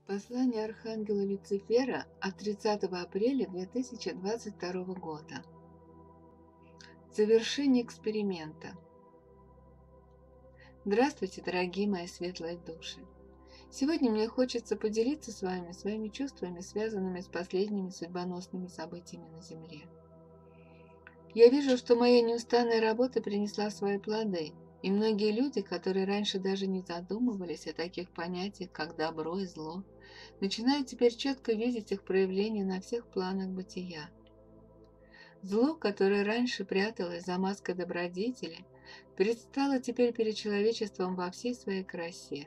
Послание архангела Люцифера от 30 апреля 2022 года. Завершение эксперимента. Здравствуйте, дорогие мои светлые души! Сегодня мне хочется поделиться с вами своими чувствами, связанными с последними судьбоносными событиями на Земле. Я вижу, что моя неустанная работа принесла свои плоды, и многие люди, которые раньше даже не задумывались о таких понятиях, как добро и зло, начинают теперь четко видеть их проявления на всех планах бытия. Зло, которое раньше пряталось за маской добродетели, предстало теперь перед человечеством во всей своей красе.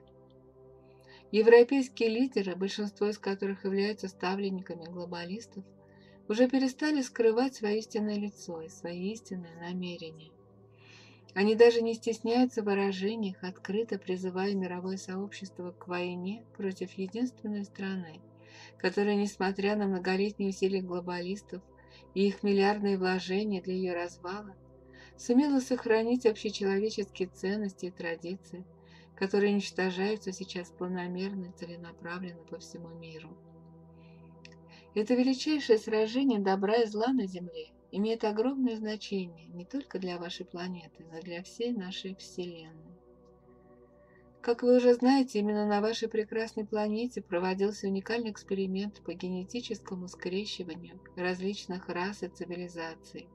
Европейские лидеры, большинство из которых являются ставленниками глобалистов, уже перестали скрывать свое истинное лицо и свои истинные намерения. Они даже не стесняются в выражениях, открыто призывая мировое сообщество к войне против единственной страны, которая, несмотря на многолетние усилия глобалистов и их миллиардные вложения для ее развала, сумела сохранить общечеловеческие ценности и традиции, которые уничтожаются сейчас планомерно и целенаправленно по всему миру. Это величайшее сражение добра и зла на Земле имеет огромное значение не только для вашей планеты, но и для всей нашей Вселенной. Как вы уже знаете, именно на вашей прекрасной планете проводился уникальный эксперимент по генетическому скрещиванию различных рас и цивилизаций.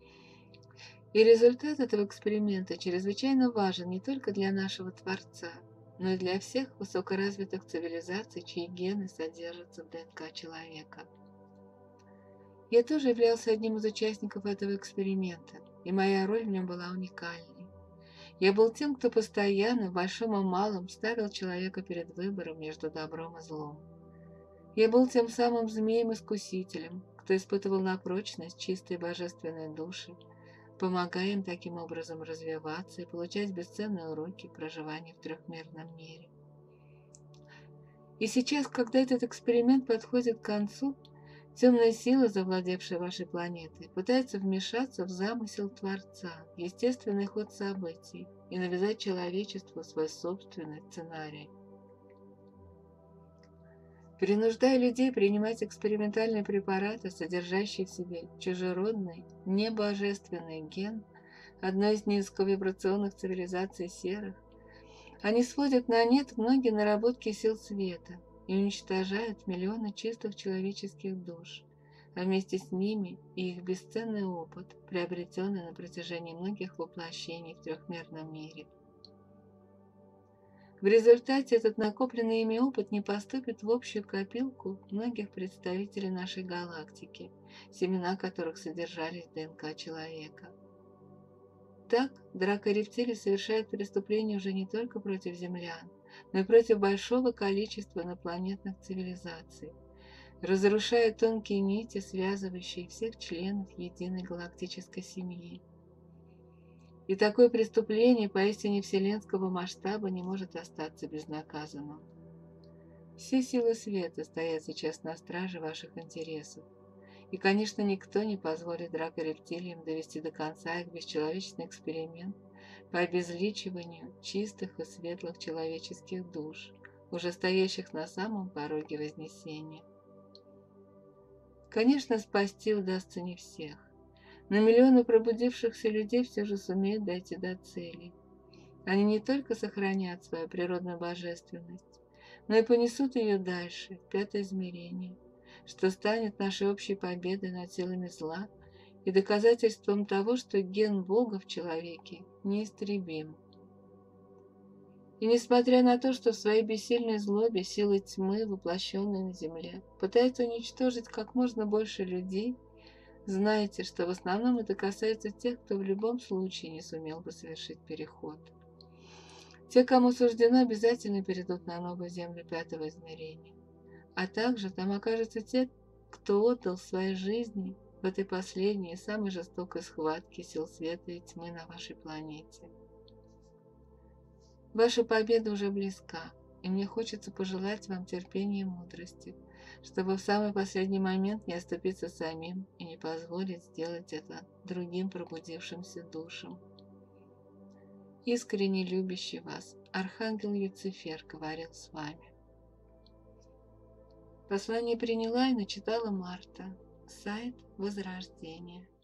И результат этого эксперимента чрезвычайно важен не только для нашего Творца, но и для всех высокоразвитых цивилизаций, чьи гены содержатся в ДНК человека. Я тоже являлся одним из участников этого эксперимента, и моя роль в нем была уникальной. Я был тем, кто постоянно, в большом и малом, ставил человека перед выбором между добром и злом. Я был тем самым змеем-искусителем, кто испытывал на прочность чистые божественные души, помогая им таким образом развиваться и получать бесценные уроки проживания в трехмерном мире. И сейчас, когда этот эксперимент подходит к концу, темная сила, завладевшая вашей планетой, пытается вмешаться в замысел Творца, в естественный ход событий и навязать человечеству свой собственный сценарий. Принуждая людей принимать экспериментальные препараты, содержащие в себе чужеродный, небожественный ген одной из низковибрационных цивилизаций серых, они сводят на нет многие наработки сил света и уничтожают миллионы чистых человеческих душ, а вместе с ними и их бесценный опыт, приобретенный на протяжении многих воплощений в трехмерном мире. В результате этот накопленный ими опыт не поступит в общую копилку многих представителей нашей галактики, семена которых содержались в ДНК человека. Так, драка рептилий совершает преступления уже не только против землян, но и против большого количества инопланетных цивилизаций, разрушая тонкие нити, связывающие всех членов единой галактической семьи. И такое преступление поистине вселенского масштаба не может остаться безнаказанным. Все силы света стоят сейчас на страже ваших интересов. И, конечно, никто не позволит дракорептилиям довести до конца их бесчеловечный эксперимент по обезличиванию чистых и светлых человеческих душ, уже стоящих на самом пороге Вознесения. Конечно, спасти удастся не всех, но миллионы пробудившихся людей все же сумеют дойти до цели. Они не только сохранят свою природную божественность, но и понесут ее дальше, в пятое измерение, что станет нашей общей победой над силами зла и доказательством того, что ген Бога в человеке неистребим. И несмотря на то, что в своей бессильной злобе силы тьмы, воплощенные на земле, пытаются уничтожить как можно больше людей, знайте, что в основном это касается тех, кто в любом случае не сумел бы совершить переход. Те, кому суждено, обязательно перейдут на новую землю пятого измерения. А также там окажутся те, кто отдал свои жизни в этой последней и самой жестокой схватке сил света и тьмы на вашей планете. Ваша победа уже близка, и мне хочется пожелать вам терпения и мудрости, чтобы в самый последний момент не оступиться самим и не позволить сделать это другим пробудившимся душам. Искренне любящий вас Архангел Люцифер говорил с вами. Послание приняла и начитала Марта. Сайт Возрождения.